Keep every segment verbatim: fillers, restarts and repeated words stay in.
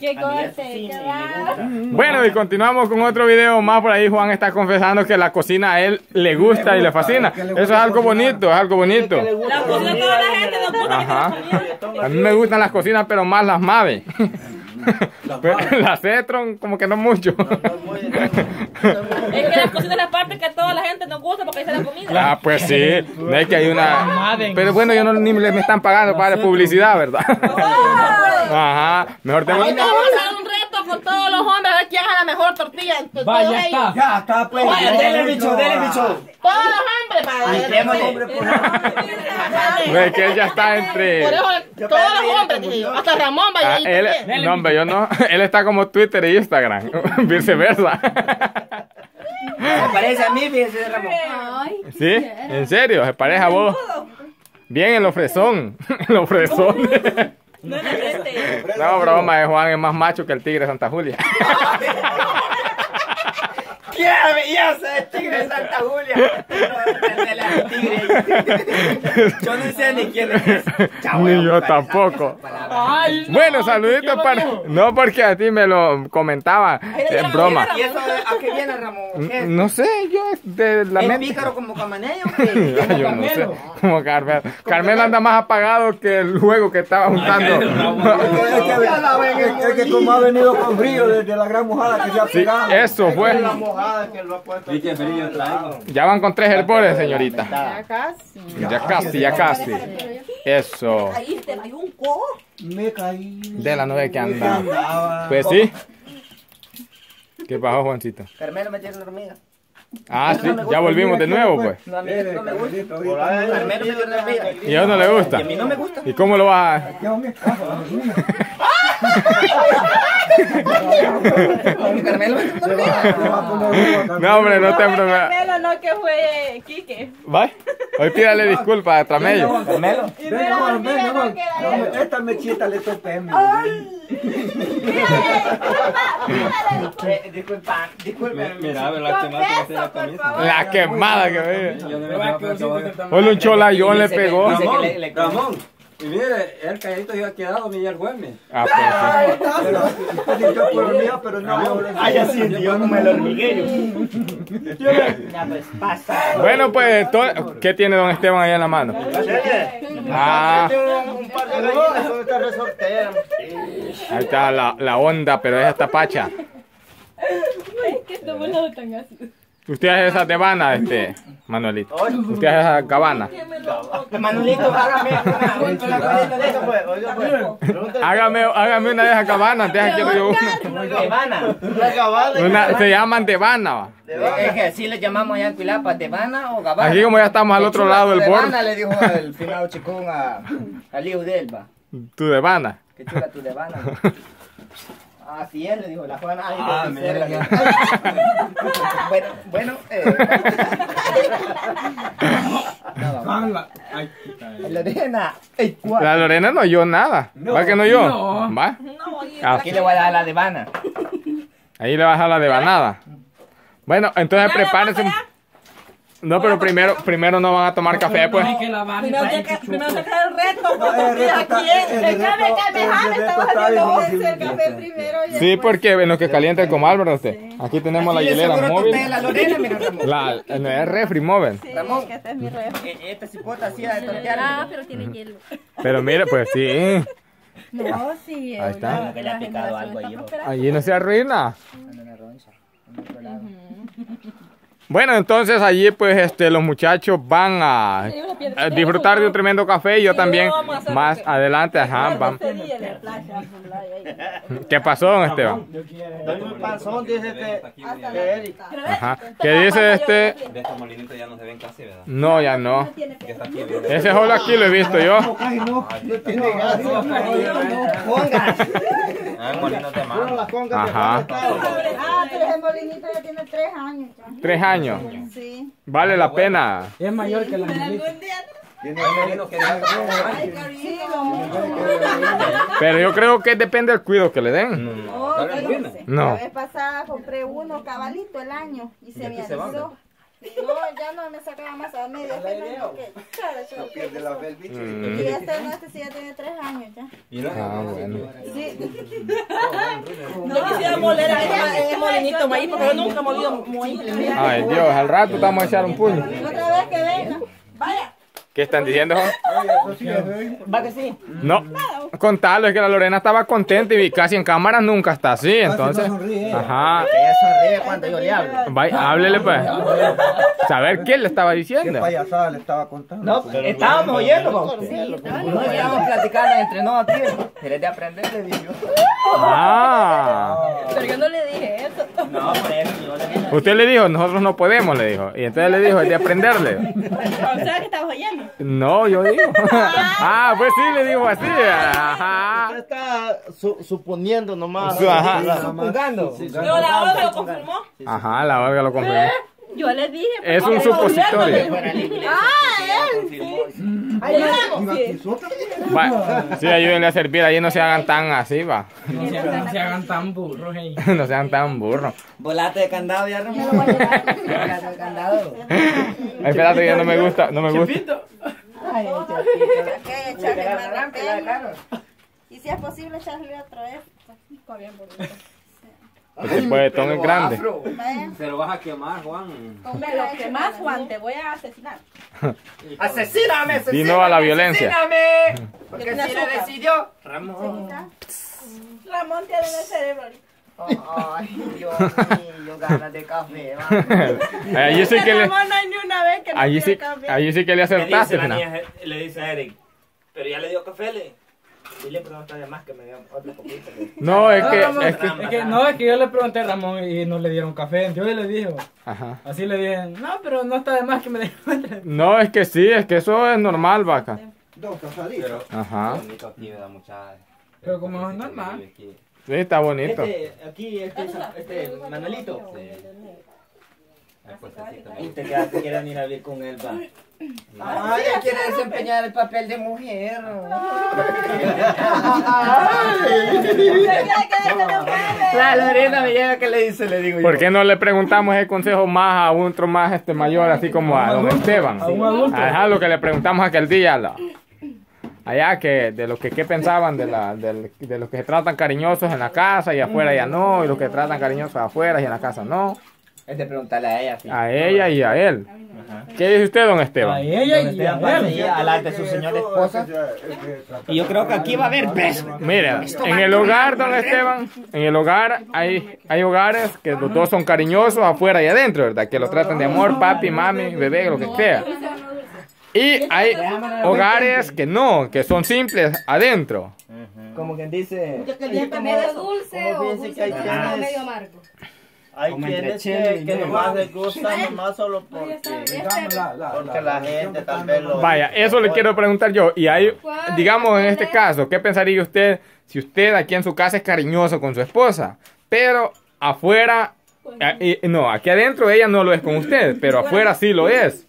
¡Qué corte! Sí, ¡Qué me va! gusta. Bueno, y continuamos con otro video más. Por ahí Juan está confesando que la cocina a él le gusta y le fascina. Eso es algo bonito, es algo bonito. La cocina toda la gente nos gusta. Ajá. A mí me gustan las cocinas, pero más las Mave. Pero las Cetron como que no mucho. Es que la cocina es la parte que a toda la gente nos gusta porque ahí está la comida. Ah, pues sí, es que hay una... Pero bueno, yo no ni me me están pagando para publicidad, ¿verdad? Ajá, mejor tengo... Ahorita vamos a hacer un reto con todos los hombres a ver quién hace la mejor tortilla. Todos Vaya, ya ellos. está. Ya, está pues. Vaya, Dele, bicho, dele, bicho. Todos los hombres, padre. Entremos, hombre, por Ve que él ya está entre... Por eso, todos los hombres, dije yo. Hasta Ramón va Ah, ahí él, también. no, hombre, yo no. Él está como Twitter e Instagram, viceversa. Se parece a mí, fíjese, Ramón. Ay, ¿Sí? ¿En serio? ¿Se parece a vos? Bien, el ofrezón. El ofrezón. No es la frente. No, broma, eh, Juan es más macho que el tigre de Santa Julia. ¡Qué belleza el tigre de Santa Julia! No, el del tigre. Yo no sé ni quién es. Ni yo tampoco. Ay, no, Bueno, saluditos para... No, porque a ti me lo comentaba. Es broma. ¿Y eso a qué viene, Ramón? ¿Qué es? No sé, yo de la ¿Es mente. pícaro como Camanello? ¿Qué? Yo no sé. Como Carmelo. Carmelo anda más apagado que el juego que estaba juntando. Es que como ha venido con frío desde la gran mojada que se ha Sí, pegado. eso fue. La mojada que lo ha puesto. Y qué frío traigo. Ya van con tres herbores, señorita. ya casi. Ya casi, ya casi. Eso. ahí te hay un cojo. Me caí. De la nube que anda. andaba. Pues sí. ¿Qué pasó, Juancito? Carmelo me tiene una hormiga. Ah, sí, ya volvimos de nuevo, pues. No, a mí no me gusta. Carmelo me tiene una hormiga. ¿Y a él no le gusta? Y a mí no me gusta. ¿Y cómo lo vas a...? Carmelo me tiene una hormiga. No, hombre, no te preocupes. Carmelo, no, que fue Quique. ¿Va? Hoy pídale disculpas a Tramello. Carmelo. Y no era hormiga, no queda él. Esta mechita le topé. Eh, Disculpa, disculpa. Mira, la quemada que hace la camisa. La quemada que ve. Yo no me voy a pensar. Hoy un cholayón le pegó. Dice que Ramón, le- le- Ramón, y mire, el calladito ya ha quedado, mi el jueves. Ah, pues Pero no. Ay, así, Dios, como el hormiguero. Ya, pues, pasa. sí. Bueno, pues, to- ¿qué tiene don Esteban ahí en la mano? Ah, Un par de gallinas, son estas resorteras. ahí está la, la onda, pero es esta pacha. Que tu no tan así. ¿Usted hace esa tebana, este, Manuelito? ¿Usted hace esa cabana? Manolito, hágame una la gallina de esa, pues. Oiga, pues. Hágame, hágame una de esas cabanas, deja quiero yo una. Tebana. La cabana. Una- se llaman tebana, va. Es que así le llamamos allá en Cuilapa, Tebana o Gabana. Aquí como ya estamos al otro lado del Tebana borde. le dijo el finado chicón a, al hijo de él, va. Tu tebana. Qué chula tu Tebana. Así es, le dijo la Juana. Ay, Ah, qué mira, cerca. Bueno, bueno, eh. No, vamos. Lorena, ey, ¿cuál? La Lorena no oyó nada. ¿Va que no oyó? ¿Va? Ah, Aquí le voy a dar la Tebana. ahí le vas a la devanada. Bueno, entonces Ya, prepárense. vamos allá. No, pero primero, primero no van a tomar café, pues. Primero hay que primero sacar el reto. ¿A quién? El café, Carmejana, estamos haciendo once, el café primero. y Sí, porque en lo que calienta el comal, ¿verdad usted? Aquí tenemos la Así de hielera seguro móvil. tosté la Lorena, mira, Ramón. La, no es refri móvil. Sí, Ramón. que este es mi refri. Eh, Esta cipota así de tortear. Ah, pero tiene hielo. Pero mire, pues sí. No, sí. Ahí está. la- Que le ha la picado generación algo está ahí, ¿no? prosperando. Allí no se arruina. Anda una roncha, en otro lado. Bueno, entonces allí pues este los muchachos van a, a disfrutar de un tremendo café y yo también más adelante, ajá, vamos. Ese día en la playa, ahí. ¿Qué pasó, don Esteban? Dame un panzón, dice que... Hasta que la Eric. mitad. Ajá. ¿Qué dice este? De estos molinitos ya no se ven casi, ¿verdad? No, ya no. Tiene Que que está aquí, ¿verdad? Ese solo aquí lo he visto yo. Congas. Ah, molinos de mano. Ajá. Ah, pero ese molinito ya tiene tres años. ya. Tres años. Sí. Vale la pena. Es mayor que la angelita. Hay molinos que ya Sí, lo Pero yo creo que depende del cuidado que le den. Oh, ¿No le yo arruina? sé. No. La vez pasada compré uno cabalito el año y se me ¿De qué se van? alisó. No, ya no me sacaba más a media. No pierde la fe el bicho. Mm. Y este no, este sí ya tiene tres años ya. Ah, bueno. Sí. No quisiera moler a ese, ese molinito de maíz porque yo nunca he molido maíz. Ay, Dios, al rato estamos a echar un puño. Otra vez que venga. Vaya. ¿Qué están diciendo, Juan? Oye, eso sí es hoy. Va que sí. No, contarlo, es que la Lorena estaba contenta y casi en cámara nunca está así, entonces. no sonríe. Ajá. Que ella sonríe cuando yo le hablo. Vaya, háblele pues. Saber qué le estaba Qué diciendo. payasada le estaba contando. No, estábamos oyendo, ¿no? No estábamos platicando entre nosotros, tío. Eres de aprender, le digo. Ah. Pero yo no le dije eso. No, por eso yo le dije. Usted le dijo, nosotros no podemos, le dijo. Y entonces le dijo, es de aprenderle. O sea que estabas oyendo. No, yo digo. Ah, pues sí, le dijo así. Ajá. Usted está su- suponiendo nomás. Su- ajá. Supongando. Pero la otra lo confirmó. Ajá, la Olga lo confirmó. Yo le dije. Es un supositorio. Ah, Iba quisote. Va, sí, ayúdenle a servir, ahí no se hagan tan así, va. No se, no se hagan tan burros, ey. No sean tan burros. Volate de candado ya, Ramón. Volate de candado. Ay, espérate, ya no me gusta, no me gusta. Ay, Ok, echarle más arranque la rapel. cara. Y si es posible echarle otro esto. Está bien, por favor. Este puetón es grande. Vaya. Se lo vas a quemar, Juan. Me lo que más, Juan, te voy a asesinar. Asesíname, asesíname. Di no a la violencia. Asesíname. Porque si le decidió. Ramón. Ramón tiene en el cerebro ahorita. Ay, Dios mío, ganas de café, va. Allí sí que le, Ramón no hay ni una vez que no allí sí, quiere cambiar. allí sí que le Le dice acertaste, la ¿no? niña, le dice a Eric, pero ya le dio café, le. Dile, pero no está de más que me dio otra copita. le. No, es No, que, Ramón, es que, es que no, es que yo le pregunté a Ramón y no le dieron café. Yo le dije, ajá. así le dije, no, pero no está de más que me den otra. No, es que sí, es que eso es normal, vaca. Dos casaditos. Ajá. Bonito aquí, ¿verdad, muchachos? Pero como es normal. Aquí. Sí, está bonito. Este, aquí, este, este, Manuelito. Hay puestecito, Y ¿no? te quedas, te quieren ir a vivir con él, va. Ah, Ay, ella quiere desempeñar el papel de mujer. La Lorena me llega que le dice, le digo yo. ¿Por qué no le preguntamos el consejo más a otro más este mayor, así como a don Esteban? A un adulto. Ajá, lo que le preguntamos aquel día. la- allá, que de lo que qué pensaban de, la, del- de los que se tratan cariñosos en la casa y afuera ya no, y los que tratan cariñosos afuera y en la casa no. Es de preguntarle a ella, sí. A ella y a él. ¿Qué dice usted, don A Esteban? ella y Esteban a pasa él. y alante a su señora esposa. Y yo creo que aquí va a haber besos. Mira, en el hogar, don Esteban, en el hogar hay, hay hogares que los dos son cariñosos afuera y adentro, ¿verdad? Que lo tratan de amor, papi, mami, bebé, lo que sea. Y hay hogares que no, que son simples adentro. Como quien dice. Que el día que medio dulce como o fíjense que hay dulce quienes- medio amargo. Hay Como quienes entre chelo que, y que hielo. nomás les gusta nomás solo porque, porque la gente tal vez lo... Vaya, eso le quiero preguntar yo. Y hay, digamos en este caso, ¿qué pensaría usted si usted aquí en su casa es cariñoso con su esposa? Pero afuera, eh, eh, no, aquí adentro ella no lo es con usted, pero afuera sí lo es.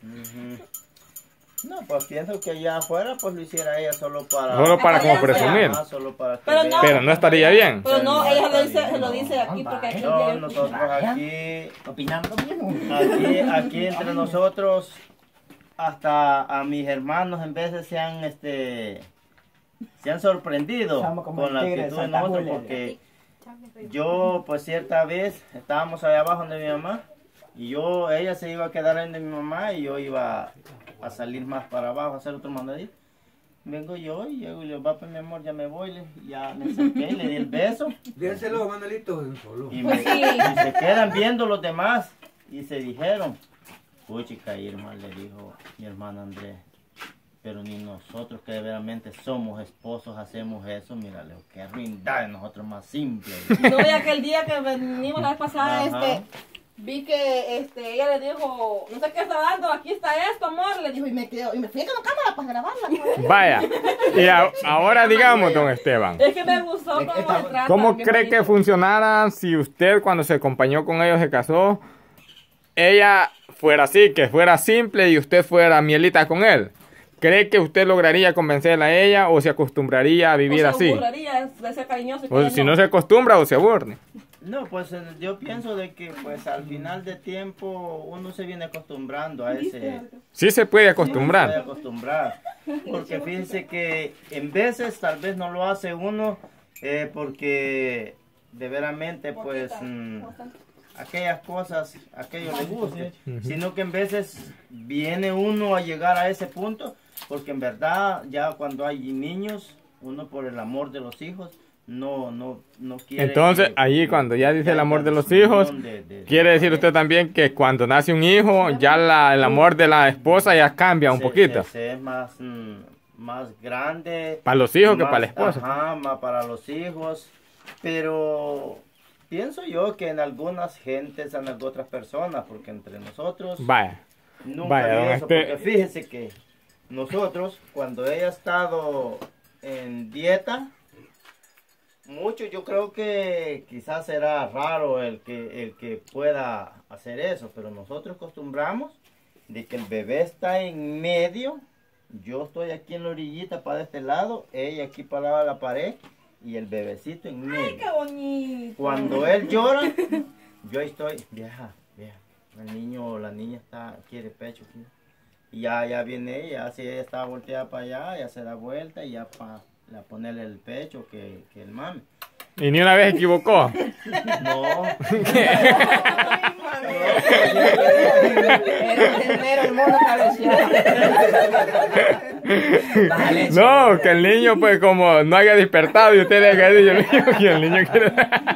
No, pues pienso que allá afuera pues lo hiciera ella solo para... Solo para como presumir. Ah, solo para que Pero vean. no. Pero no estaría bien. Pero no, ella lo dice, se lo dice aquí porque aquí No, el día- nosotros aquí, Opinando mismo. aquí, aquí entre nosotros, hasta a mis hermanos en veces se han, este, se han sorprendido Estamos como con la el tigre de actitud de Santa nosotros Julia. porque yo, pues cierta vez, estábamos allá abajo de mi mamá y yo, ella se iba a quedar en de mi mamá y yo iba a salir más para abajo a hacer otro mandadito. Vengo yo y llego y le digo, va pues mi amor, ya me voy, le- ya me acerqué, le di el beso Dénselo, Manuelito, solo. y, me- y se quedan viendo los demás y se dijeron, uy chica Irma, le dijo mi hermana Andrés, pero ni nosotros que verdaderamente somos esposos hacemos eso, mírale, qué ruindad de nosotros más simple. No, ya que el día que venimos la vez pasada, Ajá. este, vi que este, ella le dijo, no sé qué está dando, aquí está esto, amor, le dijo, y me quedó, y me fui con cámara para grabarla. Vaya, y a- ahora digamos, don Esteban, Es que me gustó cómo se trata. ¿cómo bien cree que bonito. funcionara si usted cuando se acompañó con ellos se casó, ella fuera así, que fuera simple y usted fuera mielita con él? ¿Cree que usted lograría convencerla a ella o se acostumbraría a vivir O se así? aburriría de ser cariñoso y O que si no. no se acostumbra o se aburre. No, pues eh, yo pienso de que pues al final de tiempo uno se viene acostumbrando a ese... Sí se puede Sí, se acostumbrar. puede acostumbrar. Porque fíjense que en veces tal vez no lo hace uno eh, porque de veramente pues mm, aquellas cosas, aquello le guste, sino que en veces viene uno a llegar a ese punto porque en verdad ya cuando hay niños, uno por el amor de los hijos, no, no, no quiere... Entonces, que- allí cuando ya dice el amor de los hijos, de- de- quiere decir usted también que cuando nace un hijo, ya la, el amor de la esposa ya cambia un se- poquito. se- se es más, mm, más grande. Para los hijos que más- para la esposa. Ajá, más para los hijos. Pero pienso yo que en algunas gentes, en algunas otras personas, porque entre nosotros Vaya. nunca Vaya, vi don eso, este- porque fíjese que nosotros, cuando ella ha estado en dieta, mucho yo creo que quizás será raro el que, el que pueda hacer eso, pero nosotros acostumbramos de que el bebé está en medio, yo estoy aquí en la orillita para este lado, ella aquí para la pared y el bebecito en medio. Ay, qué bonito. Cuando él llora, yo ahí estoy, vieja, vieja, el niño o la niña está, quiere pecho, quiere. Y ya, ya viene ella, si ella está volteada para allá, ya se da vuelta y ya para ponerle el pecho que, que el mame. Y ni una vez equivocó. No. El mono cabeceado. No, que el niño pues como no haya despertado y usted le haya dicho al niño que el niño quiere...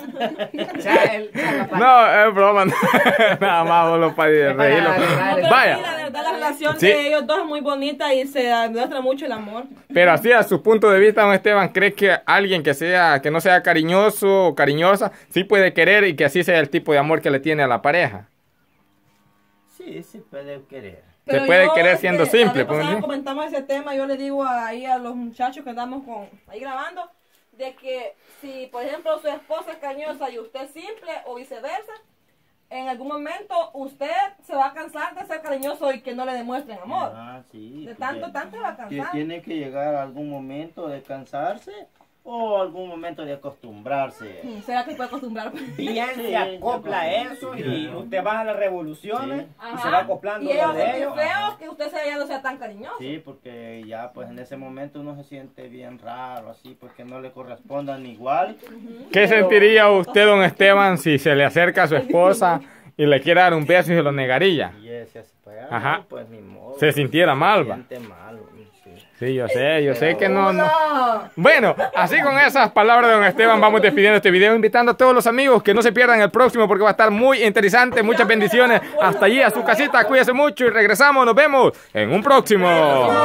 No, es broma. Nada más solo para reírlo. Vaya. La verdad, la relación Sí. de ellos dos es muy bonita y se demuestra mucho el amor. Pero así a su punto de vista, don Esteban, ¿cree que alguien que sea, que no sea cariñoso o cariñosa, sí puede querer y que así sea el tipo de amor que le tiene a la pareja? Sí, sí puede querer. Se puede querer siendo simple, la vez pues, pasada ¿sí? comentamos ese tema, yo le digo ahí a los muchachos que andamos con, ahí grabando, de que si, por ejemplo, su esposa es cariñosa y usted es simple o viceversa, en algún momento usted se va a cansar de ser cariñoso y que no le demuestren amor. Ah, sí. De que tanto, ya- tanto va a que cansar. tiene que llegar a algún momento de cansarse o algún momento de acostumbrarse. Hmm, ¿Será que puede acostumbrar? Bien Sí, se acopla sí. eso y usted baja las revoluciones y Ajá. se va acoplando Y ellos lo de sienten ellos. feo que usted sea- ya no sea tan cariñoso. Sí, porque ya pues en ese momento uno se siente bien raro, así, porque no le correspondan igual. ¿Qué sentiría usted, don Esteban, si se le acerca a su esposa y le quiere dar un beso y se lo negaría? Y ese así para allá, Ajá. no, pues ni modo. Se sintiera mal, Se va. siente mal, sí. Sí, yo sé, yo sé que no, no. Bueno, así con esas palabras de don Esteban vamos despidiendo este video, invitando a todos los amigos que no se pierdan el próximo porque va a estar muy interesante. Muchas bendiciones. Hasta allí a su casita, cuídese mucho y regresamos. Nos vemos en un próximo.